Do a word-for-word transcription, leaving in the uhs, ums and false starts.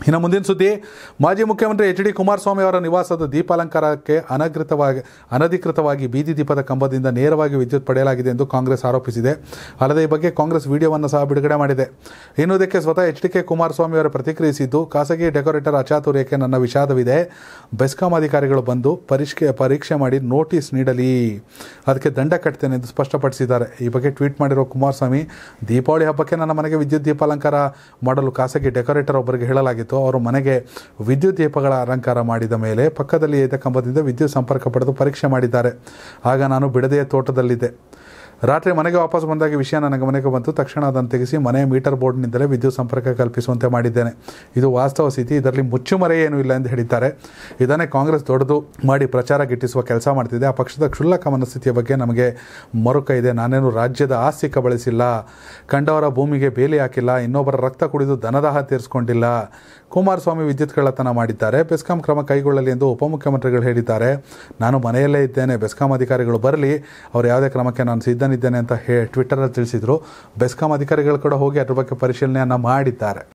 ಇನ್ನು ಮುಂದಿನ ಸುದ್ದಿ, ಮಾಜಿ ಮುಖ್ಯಮಂತ್ರಿ ಎಚ್ ಡಿ ಕುಮಾರಸ್ವಾಮಿ ಅವರ ನಿವಾಸದ ದೀಪಾಲಂಕಾರಕ್ಕೆ ಅನಧಿಕೃತವಾಗಿ ಅನಧಿಕೃತವಾಗಿ ಬೀದಿ ದೀಪದ ಕಂಬದಿಂದ ನೇರವಾಗಿ ವಿದ್ಯುತ್ ಪಡೆಯಲಾಗಿದೆ ಎಂದು ಕಾಂಗ್ರೆಸ್ ಆರೋಪಿಸಿದೆ. ಅಲ್ಲದೆ ಈ ಬಗ್ಗೆ ಕಾಂಗ್ರೆಸ್ ವಿಡಿಯೋವನ್ನು ಸಹ ಬಿಡುಗಡೆ ಮಾಡಿದೆ. ಇನ್ನು ಇದಕ್ಕೆ ಸ್ವತಃ ಎಚ್ ಡಿ ಕೆ ಕುಮಾರಸ್ವಾಮಿ ಅವರು ಪ್ರತಿಕ್ರಿಯಿಸಿದ್ದು, ಖಾಸಗಿ ಡೆಕೋರೇಟರ್ ಅಚಾತುರ್ಯಕ್ಕೆ ನನ್ನ ವಿಷಾದವಿದೆ. ಬೆಸ್ಕಾಂ ಅಧಿಕಾರಿಗಳು ಬಂದು ಪರೀಕ್ಷೆ ಪರೀಕ್ಷೆ ಮಾಡಿ ನೋಟಿಸ್ ನೀಡಲಿ, ಅದಕ್ಕೆ ದಂಡ ಕಟ್ತೇನೆ ಎಂದು ಸ್ಪಷ್ಟಪಡಿಸಿದ್ದಾರೆ. ಈ ಬಗ್ಗೆ ಟ್ವೀಟ್ ಮಾಡಿರುವ ಕುಮಾರಸ್ವಾಮಿ, ದೀಪಾವಳಿ ಹಬ್ಬಕ್ಕೆ ನನ್ನ ಮನೆಗೆ ವಿದ್ಯುತ್ ದೀಪಾಲಂಕಾರ ಮಾಡಲು ಖಾಸಗಿ ಡೆಕೋರೇಟರ್ ಒಬ್ಬರಿಗೆ ಹೇಳಲಾಗಿತ್ತು. ಅವರು ಮನೆಗೆ ವಿದ್ಯುತ್ ದೀಪಗಳ ಅಲಂಕಾರ ಮಾಡಿದ ಮೇಲೆ ಪಕ್ಕದಲ್ಲಿ ಇದ್ದ ಕಂಬದಿಂದ ವಿದ್ಯುತ್ ಸಂಪರ್ಕ ಪಡೆದು ಪರೀಕ್ಷೆ ಮಾಡಿದ್ದಾರೆ. ಆಗ ನಾನು ಬಿಡದೆಯ ತೋಟದಲ್ಲಿದ್ದೆ. ರಾತ್ರಿ ಮನೆಗೆ ವಾಪಸ್ ಬಂದಾಗ ವಿಷಯ ನನ್ನ ಗಮನಕ್ಕೆ ಬಂತು. ತಕ್ಷಣ ಅದನ್ನು ತೆಗೆಸಿ ಮನೆಯ ಮೀಟರ್ ಬೋರ್ಡ್ನಿಂದಲೇ ವಿದ್ಯುತ್ ಸಂಪರ್ಕ ಕಲ್ಪಿಸುವಂತೆ ಮಾಡಿದ್ದೇನೆ. ಇದು ವಾಸ್ತವ ಸ್ಥಿತಿ, ಇದರಲ್ಲಿ ಮುಚ್ಚುಮರೆ ಏನೂ ಇಲ್ಲ ಎಂದು ಹೇಳಿದ್ದಾರೆ. ಇದನ್ನೇ ಕಾಂಗ್ರೆಸ್ ದೊಡ್ಡದು ಮಾಡಿ ಪ್ರಚಾರ ಗಿಟ್ಟಿಸುವ ಕೆಲಸ ಮಾಡ್ತಿದೆ. ಆ ಪಕ್ಷದ ಕ್ಷುಲ್ಲಕ ಮನಸ್ಥಿತಿಯ ಬಗ್ಗೆ ನಮಗೆ ಮರುಕ ಇದೆ. ನಾನೇನು ರಾಜ್ಯದ ಆಸ್ತಿ ಕಬಳಿಸಿಲ್ಲ, ಕಂಡವರ ಭೂಮಿಗೆ ಬೇಲಿ ಹಾಕಿಲ್ಲ, ಇನ್ನೊಬ್ಬರ ರಕ್ತ ಕುಡಿದು ದನದಾಹ ತೀರಿಸಿಕೊಂಡಿಲ್ಲ. ಕುಮಾರಸ್ವಾಮಿ ವಿದ್ಯುತ್ ಕಳ್ಳತನ ಮಾಡಿದ್ದಾರೆ, ಬೆಸ್ಕಾಂ ಕ್ರಮ ಕೈಗೊಳ್ಳಲಿ ಎಂದು ಉಪಮುಖ್ಯಮಂತ್ರಿಗಳು ಹೇಳಿದ್ದಾರೆ. ನಾನು ಮನೆಯಲ್ಲೇ ಇದ್ದೇನೆ, ಬೆಸ್ಕಾಂ ಅಧಿಕಾರಿಗಳು ಬರಲಿ, ಅವರು ಯಾವುದೇ ಕ್ರಮಕ್ಕೆ ನಾನು ಸಿದ್ಧನಿದ್ದೇನೆ ಅಂತ ಹೇ ಟ್ವಿಟ್ಟರಲ್ಲಿ ತಿಳಿಸಿದರು. ಬೆಸ್ಕಾಂ ಅಧಿಕಾರಿಗಳು ಕೂಡ ಹೋಗಿ ಅದ್ರ ಬಗ್ಗೆ ಪರಿಶೀಲನೆಯನ್ನು ಮಾಡಿದ್ದಾರೆ.